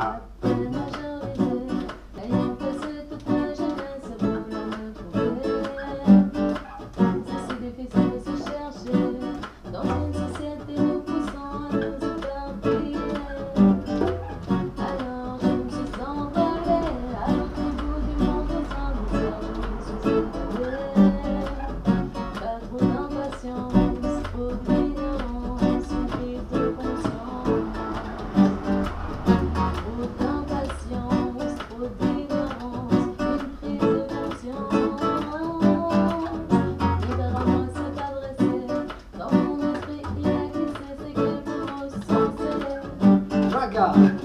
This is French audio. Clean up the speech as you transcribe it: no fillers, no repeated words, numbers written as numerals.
Après majorité, ayant passé toute ma jeunesse pour me trouver. C'est si difficile de se chercher dans une société nous poussant à nous éparpiller. Alors je me suis envolée à l'autre bout du monde sans douceur, je me suis étalée. Pas trop d'impatience, trop d'ignorance, une prise de conscience. Trop d'impatience, trop d'ignorance, une prise de conscience. Libéralement s'est adressé, dans mon esprit il a glissé ces quelques mots sensés. Jaga.